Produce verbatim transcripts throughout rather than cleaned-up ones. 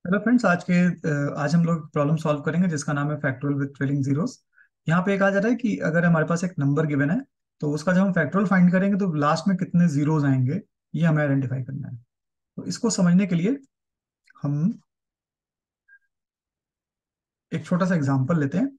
Hello friends, आज के अ, आज हम लोग प्रॉब्लम सॉल्व करेंगे जिसका नाम है फैक्टोरियल विद ट्रेलिंग जीरोस। यहाँ पे एक आ जा रहा है कि अगर हमारे पास एक नंबर गिवन है तो उसका जब हम फैक्टोरियल फाइंड करेंगे तो लास्ट में कितने जीरोस आएंगे, ये हमें आइडेंटिफाई करना है। तो इसको समझने के लिए हम एक छोटा सा एग्जांपल लेते हैं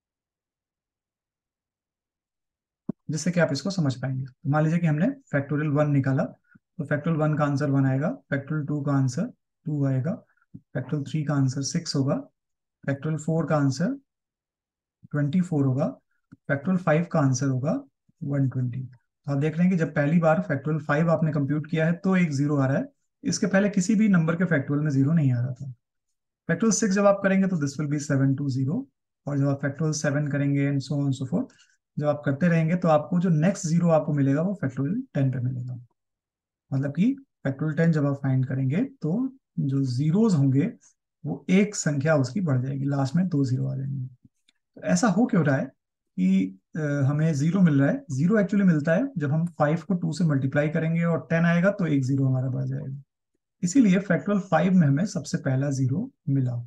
जिससे कि आप इसको समझ पाएंगे। तो मान लीजिए कि हमने फैक्टोरियल वन निकाला, तो फैक्टोरियल वन का आंसर वन आएगा, फैक्टोरियल टू का आंसर टू आएगा, फैक्टोरियल थ्री का आंसर सिक्स होगा, फैक्टोरियल फोर का आंसर ट्वेंटी फोर होगा, फैक्टोरियल फाइव का आंसर होगा वन ट्वेंटी। तो आप देख रहे हैं कि जब पहली बार फैक्टोरियल फाइव आपने कंप्यूट किया है तो एक जीरो आ रहा है। इसके पहले किसी भी नंबर के फैक्टोरियल में जीरो नहीं आ रहा था। फैक्टोरियल सिक्स जब आप करेंगे तो this will be seven two zero, और जब आप फैक्टोरियल सेवन करेंगे and so on so forth, जब आप करते रहेंगे तो आपको जो नेक्स्ट जीरो आपको मिलेगा वो फैक्टोरियल टेन पे मिलेगा। मतलब कि फैक्टोरियल टेन जब आप फाइंड करेंगे तो जो जीरोज होंगे वो एक संख्या उसकी बढ़ जाएगी, लास्ट में दो जीरो आ जाएंगे। तो ऐसा हो क्यों रहा है कि अ, हमें जीरो मिल रहा है? जीरो एक्चुअली मिलता है जब हम फाइव को टू से मल्टीप्लाई करेंगे और टेन आएगा तो एक जीरो हमारा बढ़ जाएगा। इसीलिए फैक्टोरियल फाइव में हमें सबसे पहला जीरो मिला,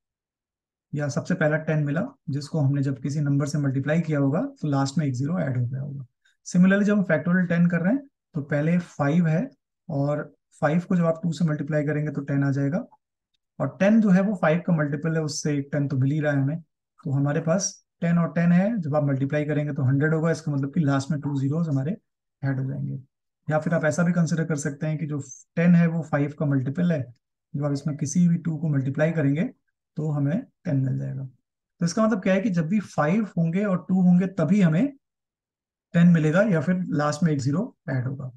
या सबसे पहला टेन मिला, जिसको हमने जब किसी नंबर से मल्टीप्लाई किया होगा तो लास्ट में एक जीरो ऐड हो गया होगा। सिमिलरली जब हम फैक्टोरियल टेन कर रहे हैं तो पहले फाइव है, और फाइव को जब आप टू से मल्टीप्लाई करेंगे तो टेन आ जाएगा, और टेन जो है वो फाइव का मल्टीपल है, उससे एक टेन तो मिल ही रहा है हमें। तो हमारे पास टेन और टेन है, जब आप मल्टीप्लाई करेंगे तो हंड्रेड होगा। इसका मतलब कि लास्ट में टू जीरोस हमारे ऐड हो जाएंगे। या फिर आप ऐसा भी कंसिडर कर सकते हैं कि जो टेन है वो फाइव का मल्टीपल है, जब आप इसमें किसी भी टू को मल्टीप्लाई करेंगे तो हमें टेन मिल जाएगा। तो इसका मतलब क्या है कि जब भी फाइव होंगे और टू होंगे तभी हमें टेन मिलेगा, या फिर लास्ट में एक जीरो ऐड होगा।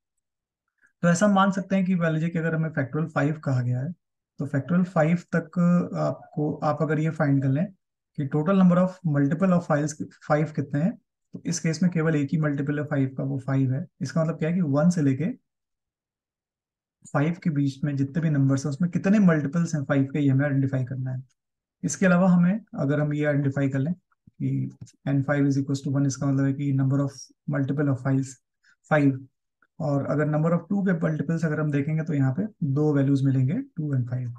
तो ऐसा हम मान सकते हैं कि मान लीजिए कि अगर हमें फैक्टोरियल फाइव कहा गया है तो फैक्टोरियल फाइव तक आपको आप अगर ये फाइंड कर लें कि total number of multiple of fives five कितने हैं, तो इस केस में केवल एक ही मल्टीपल है फाइव का, वो फाइव है। इसका मतलब क्या है कि वन से लेके फाइव के बीच में जितने भी नंबर्स हैं उसमें कितने मल्टीपल्स हैं फाइव के, ये हमें आइडेंटिफाई करना है। इसके अलावा हमें अगर हम ये आइडेंटिफाई कर लें कि N five is equal to one, इसका मतलब है कि number of multiple of fives five. और अगर नंबर ऑफ टू के मल्टीपल्स अगर हम देखेंगे तो यहाँ पे दो वैल्यूज मिलेंगे, two and five.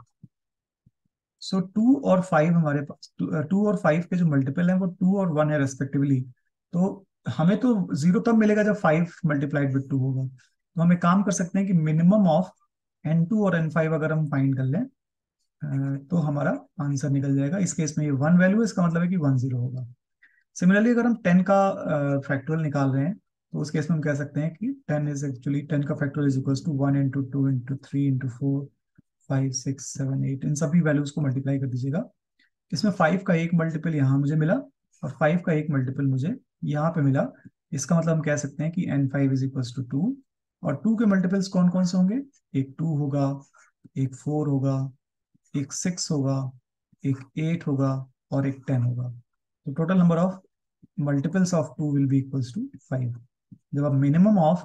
So two और फाइव हमारे पास, टू और फाइव के जो मल्टीपल हैं वो टू और वन है रेस्पेक्टिवली। तो हमें तो जीरो तब मिलेगा जब फाइव मल्टीप्लाइड विद टू होगा। तो हम एक काम कर सकते हैं कि मिनिमम ऑफ एन टू और एन फाइव अगर हम फाइंड कर लें अ, तो हमारा आंसर निकल जाएगा। इस केस में ये वन वैल्यू है, इसका मतलब है कि वन जीरो होगा। सिमिलरली अगर हम टेन का फैक्टोरियल निकाल रहे हैं तो उस केस में हम कह सकते हैं कि टेन इज एक्चुअली टेन का factorial is equals to one into two into three into four five six seven eight, इन सभी वैल्यूज को मल्टीप्लाई कर दीजिएगा। इसमें फाइव का एक मल्टीपल यहाँ मुझे मिला और फाइव का एक मल्टीपल मुझे यहाँ पे मिला। इसका मतलब हम कह सकते हैं कि N five is equals to two. और टू के मल्टीपल्स कौन कौन से होंगे? एक टू होगा, एक फोर होगा, एक सिक्स होगा, एक एट होगा, और एक टेन होगा। तो total number of multiples of two will be equals to five. जब आप minimum of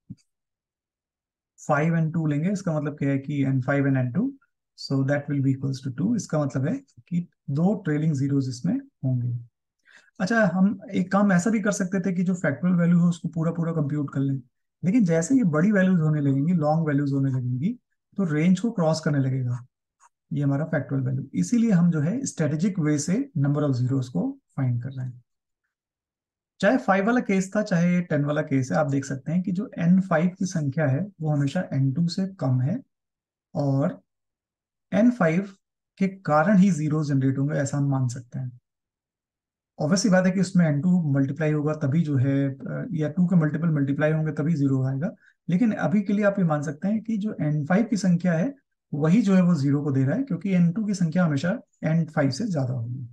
five and two लेंगे इसका मतलब क्या है कि N five and N two, so that will be equals to two. इसका मतलब है कि दो ट्रेलिंग जीरोस इसमें होंगे। अच्छा, हम एक काम ऐसा भी कर सकते थे कि जो फैक्टोरियल वैल्यू है उसको पूरा पूरा कंप्यूट कर लें, लेकिन जैसे ये बड़ी वैल्यूज होने लगेंगी, लॉन्ग वैल्यूज होने लगेंगी, तो रेंज को क्रॉस करने लगेगा ये हमारा फैक्टोरियल वैल्यू। इसीलिए हम जो है स्ट्रेटेजिक वे से नंबर ऑफ जीरोस को फाइंड कर रहे हैं। चाहे फाइव वाला केस था चाहे टेन वाला केस है, आप देख सकते हैं कि जो एन फाइव की संख्या है वो हमेशा एन टू से कम है, और एन फाइव के कारण ही जीरो जनरेट होंगे, ऐसा हम मान सकते हैं। ऑब्वियसली बात है कि उसमें एन टू मल्टीप्लाई होगा तभी जो है अ, या टू के मल्टीपल मल्टीप्लाई होंगे तभी जीरो आएगा। लेकिन अभी के लिए आप ये मान सकते हैं कि जो एन फाइव की संख्या है वही जो है वो जीरो को दे रहा है, क्योंकि एन टू की संख्या हमेशा एन फाइव से ज्यादा होगी।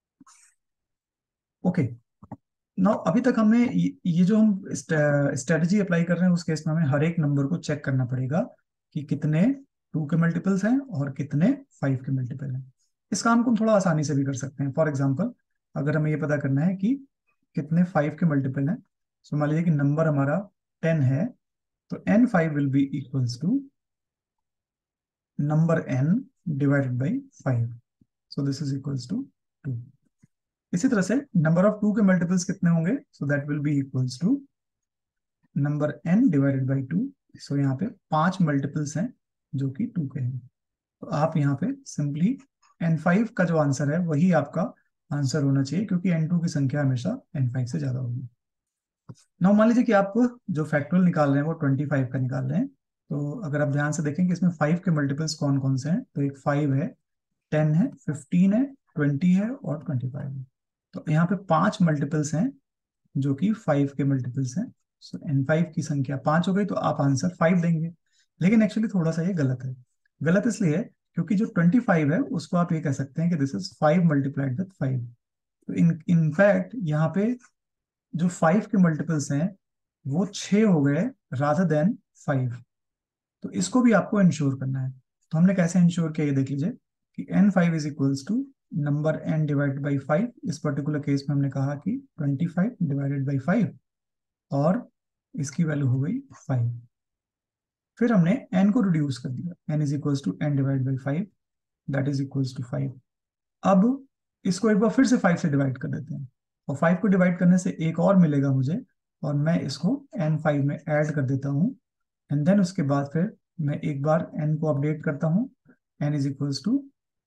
ओके, नाउ अभी तक हमने ये, ये जो हम स्ट्रेटजी अप्लाई कर रहे हैं उस केस में हमें हर एक नंबर को चेक करना पड़ेगा कि कितने टू के मल्टीपल्स हैं और कितने फाइव के मल्टीपल हैं। इस काम को हम थोड़ा आसानी से भी कर सकते हैं। फॉर एग्जांपल, अगर हमें ये पता करना है कि कितने फाइव के मल्टीपल हैं, तो मान लीजिए कि नंबर हमारा टेन है, तो N five will be equals to number N divided by five, so this is equals to two. इसी तरह से नंबर ऑफ टू के मल्टीपल्स कितने होंगे? So that will be equals to number N divided by two. So यहाँ पे पांच multiples हैं जो कि टू के हैं। तो आप यहाँ पे सिंपली एन फाइव का जो आंसर है वही आपका आंसर होना चाहिए, क्योंकि एन टू की संख्या हमेशा एन फाइव से ज्यादा होगी। नाउ मान लीजिए कि आप जो फैक्टोरियल निकाल रहे हैं वो ट्वेंटी फाइव का निकाल रहे हैं। तो अगर आप ध्यान से देखें कि इसमें फाइव के मल्टीपल्स कौन कौन से हैं, तो एक फाइव है, टेन है, फिफ्टीन है, ट्वेंटी है और ट्वेंटी फाइव है। तो यहाँ पे पांच मल्टीपल्स हैं जो कि फाइव के मल्टीपल्स हैं। सो एन फाइव की संख्या पांच हो गई, तो आप आंसर फाइव देंगे। लेकिन एक्चुअली थोड़ा सा ये गलत है। गलत इसलिए है क्योंकि जो ट्वेंटी फाइव है उसको आप ये कह सकते हैं कि this is five multiplied with five. तो इन इनफैक्ट यहाँ पे जो फाइव के मल्टीपल्स हैं वो छह हो गए रादर देन फाइव। तो इसको भी आपको इंश्योर करना है। तो हमने कैसे इंश्योर किया ये देख लीजिए कि N five is equals to number N divided by five. इस पर्टिकुलर केस में हमने कहा कि twenty five divided by five, और इसकी वैल्यू हो गई फाइव। फिर हमने n को रिड्यूस कर दिया, n is equals to N divide by five, that is equals to five. अब इसको एक बार फिर से फाइव से डिवाइड कर देते हैं, और फाइव को डिवाइड करने से एक और मिलेगा मुझे, और मैं इसको एन फाइव में ऐड कर देता हूँ। एंड देन उसके बाद फिर मैं एक बार n को अपडेट करता हूँ, n इज इक्वल्स टू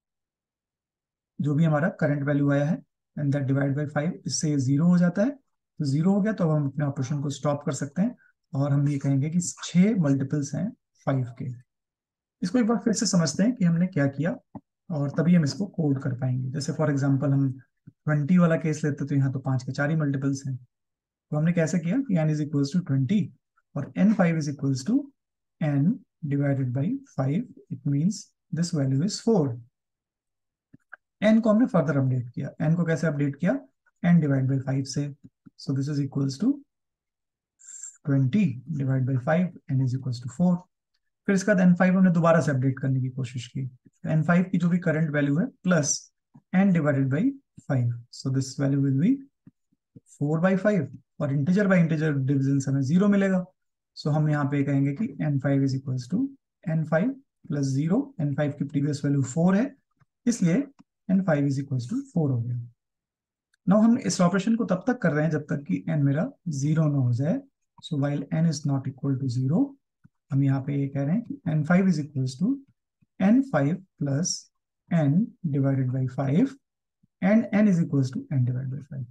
जो भी हमारा करंट वैल्यू आया है, and that divide by five, इससे जीरो हो जाता है। तो जीरो हो गया तो हम अपने ऑपरेशन को स्टॉप कर सकते हैं, और हम ये कहेंगे कि छह मल्टीपल्स हैं फाइव के। इसको एक बार फिर से समझते हैं कि हमने क्या किया, और तभी हम इसको कोड कर पाएंगे। जैसे फॉर एग्जांपल हम ट्वेंटी वाला केस लेते तो यहाँ तो पांच के चार ही मल्टीपल्स हैं। तो हमने कैसे किया कि n is equals to twenty और N five is equals to n divided by five. It means this value is four. n को हमने फर्दर अपडेट किया। n को कैसे अपडेट किया? n डिवाइड बाई फाइव से। So this is equals to twenty divide by five, n is equals to four. फिर इसके बाद एन फाइव हमने दोबारा से अपडेट करने की कोशिश की। एन फाइव की जो भी करंट वैल्यू है plus N divided by five, so this value will be four by five, और इंटीजर बाई इंटीजर डिविजन से हमें जीरो मिलेगा। सो so हम यहाँ पे कहेंगे कि N five is equals to N five plus zero. N five की प्रीवियस वैल्यू फोर है, इसलिए N five is equals to four हो गया। नाउ हम इस ऑपरेशन को तब तक कर रहे हैं जब तक कि एन मेरा जीरो ना हो जाए। So while N is not equal to zero, हम यहाँ पे ये कह रहे हैं कि N five is equals to N five plus N divided by five, and N is equals to N divide by five.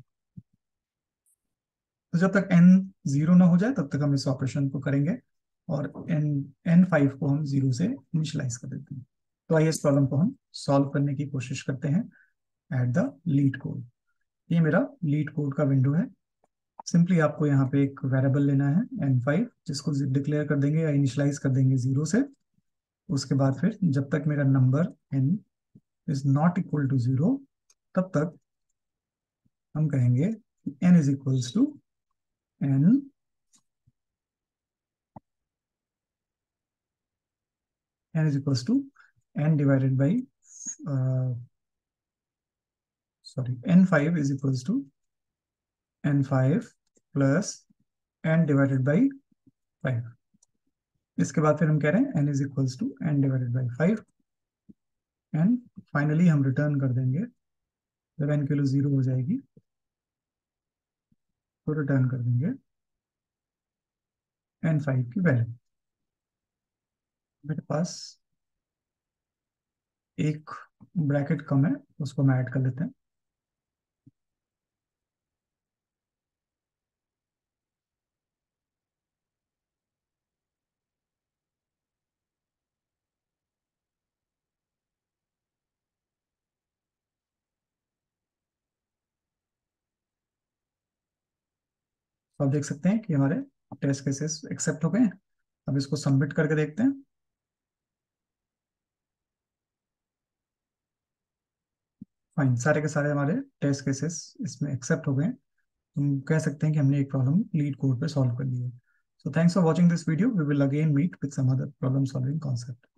तो जब तक एन जीरो ना हो जाए तब तक हम इस ऑपरेशन को करेंगे, और एन एन फाइव को हम जीरो से इनिशियलाइज कर देते हैं। तो आइए इस प्रॉब्लम को हम सॉल्व करने की कोशिश करते हैं एट द लीड कोड। ये मेरा लीड कोड का विंडो है। सिंपली आपको यहाँ पे एक वेरिएबल लेना है एन फाइव, जिसको डिक्लेयर कर देंगे या इनिशियलाइज कर देंगे जीरो से। उसके बाद फिर जब तक मेरा number n is not equal to zero, तब तक हम कहेंगे n is equals to n n is equals to n divided by sorry n five is equals to n five plus n divided by five. इसके बाद फिर हम कह रहे हैं n is equals to n divided by five, and finally हम return कर देंगे जब n की वैल्यू जीरो हो जाएगी, तो रिटर्न कर देंगे एन फाइव की वैल्यू। मेरे पास एक ब्रैकेट कम है, उसको हम ऐड कर लेते हैं। तो आप देख सकते हैं कि हमारे टेस्ट केसेस एक्सेप्ट हो गए हैं। अब इसको सबमिट करके देखते हैं। फाइन, सारे के सारे हमारे टेस्ट केसेस इसमें एक्सेप्ट हो गए हैं। हम कह सकते हैं कि हमने एक प्रॉब्लम लीड कोड पे सॉल्व कर ली है। So thanks for watching this video. We will again meet with some other problem solving concept.